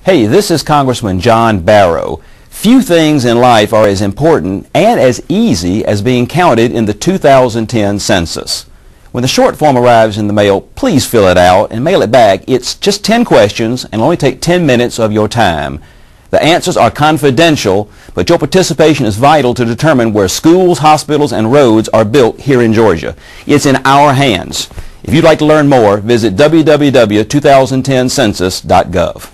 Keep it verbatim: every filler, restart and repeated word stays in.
Hey, this is Congressman John Barrow. Few things in life are as important and as easy as being counted in the two thousand ten census. When the short form arrives in the mail, please fill it out and mail it back. It's just ten questions and will only take ten minutes of your time. The answers are confidential, but your participation is vital to determine where schools, hospitals, and roads are built here in Georgia. It's in our hands. If you'd like to learn more, visit w w w dot two thousand ten census dot gov.